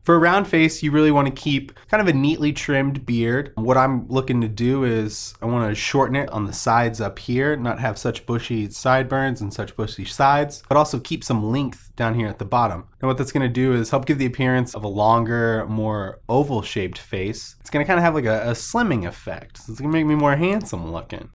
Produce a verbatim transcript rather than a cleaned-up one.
For a round face, you really want to keep kind of a neatly trimmed beard. What I'm looking to do is I want to shorten it on the sides up here, not have such bushy sideburns and such bushy sides, but also keep some length down here at the bottom. And what that's going to do is help give the appearance of a longer, more oval shaped face. It's going to kind of have like a, a slimming effect. So it's going to make me more handsome looking.